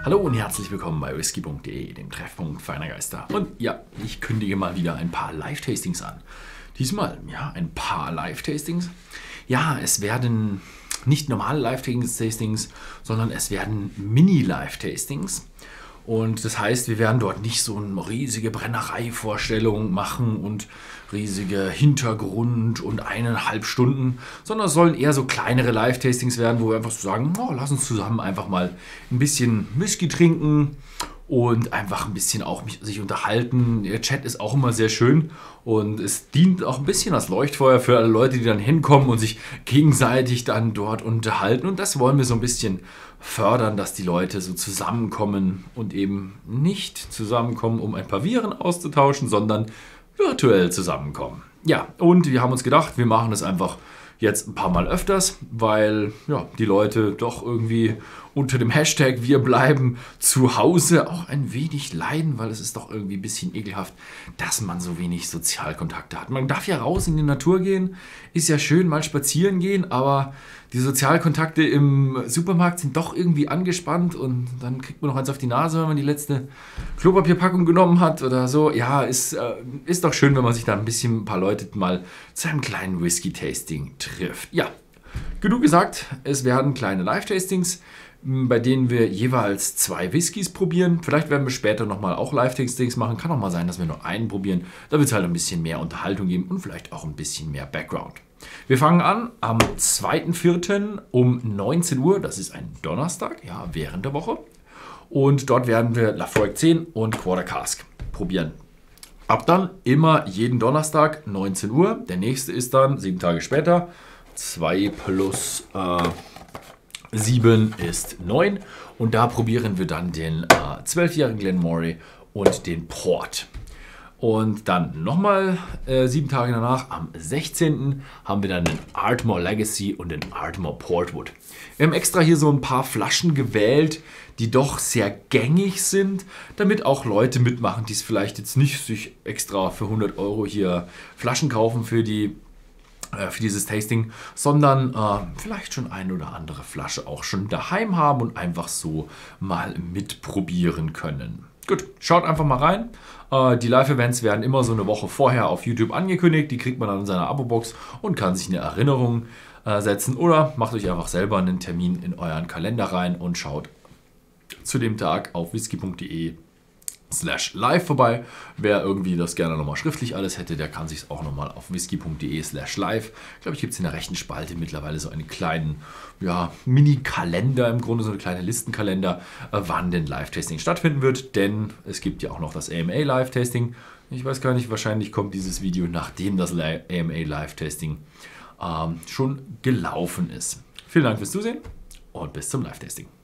Hallo und herzlich willkommen bei whisky.de, dem Treffpunkt feiner Geister. Und ja, ich kündige mal wieder ein paar Live-Tastings an. Diesmal, ja, ein paar Live-Tastings. Ja, es werden nicht normale Live-Tastings, sondern es werden Mini-Live-Tastings. Und das heißt, wir werden dort nicht so eine riesige Brennerei-Vorstellung machen und riesige Hintergrund und 1,5 Stunden, sondern es sollen eher so kleinere Live-Tastings werden, wo wir einfach so sagen, oh, lass uns zusammen einfach mal ein bisschen Whisky trinken und einfach ein bisschen auch sich unterhalten. Der Chat ist auch immer sehr schön und es dient auch ein bisschen als Leuchtfeuer für alle Leute, die dann hinkommen und sich gegenseitig dann dort unterhalten. Und das wollen wir so ein bisschen fördern, dass die Leute so zusammenkommen und eben nicht zusammenkommen, um ein paar Viren auszutauschen, sondern virtuell zusammenkommen. Ja, und wir haben uns gedacht, wir machen das einfach jetzt ein paar Mal öfters, weil ja, die Leute doch irgendwie unter dem Hashtag wir bleiben zu Hause auch ein wenig leiden, weil es ist doch irgendwie ein bisschen ekelhaft, dass man so wenig Sozialkontakte hat. Man darf ja raus in die Natur gehen, ist ja schön mal spazieren gehen, aber die Sozialkontakte im Supermarkt sind doch irgendwie angespannt und dann kriegt man noch eins auf die Nase, wenn man die letzte Klopapierpackung genommen hat oder so. Ja, ist doch schön, wenn man sich da ein paar Leute mal zu einem kleinen Whisky-Tasting trifft. Ja, genug gesagt, es werden kleine Live-Tastings, bei denen wir jeweils 2 Whiskys probieren. Vielleicht werden wir später nochmal auch Live-Tastings machen. Kann auch mal sein, dass wir nur einen probieren. Da wird es halt ein bisschen mehr Unterhaltung geben und vielleicht auch ein bisschen mehr Background. Wir fangen an am 2.4. um 19 Uhr. Das ist ein Donnerstag, ja, während der Woche. Und dort werden wir Laphroaig 10 und Quarter Cask probieren. Ab dann immer jeden Donnerstag 19 Uhr. Der nächste ist dann 7 Tage später. 2 plus 7 ist 9. Und da probieren wir dann den 12-jährigen Glenmorangie und den Port. Und dann nochmal 7 Tage danach, am 16. haben wir dann den Ardmore Legacy und den Ardmore Portwood. Wir haben extra hier so ein paar Flaschen gewählt, die doch sehr gängig sind, damit auch Leute mitmachen, die es vielleicht jetzt nicht sich extra für 100 € hier Flaschen kaufen für dieses Tasting, sondern vielleicht schon eine oder andere Flasche auch schon daheim haben und einfach so mal mitprobieren können. Gut, schaut einfach mal rein. Die Live-Events werden immer so eine Woche vorher auf YouTube angekündigt. Die kriegt man dann in seiner Abo-Box und kann sich eine Erinnerung setzen. Oder macht euch einfach selber einen Termin in euren Kalender rein und schaut zu dem Tag auf whisky.de/live vorbei. Wer irgendwie das gerne nochmal schriftlich alles hätte, der kann sich es auch nochmal auf whisky.de/live. Ich glaube, ich gibt es in der rechten Spalte mittlerweile so einen kleinen, ja, Mini-Kalender, im Grunde so eine kleine Listenkalender, wann denn Live-Tasting stattfinden wird, denn es gibt ja auch noch das AMA Live-Tasting. Ich weiß gar nicht, wahrscheinlich kommt dieses Video, nachdem das AMA Live-Tasting schon gelaufen ist. Vielen Dank fürs Zusehen und bis zum Live-Tasting.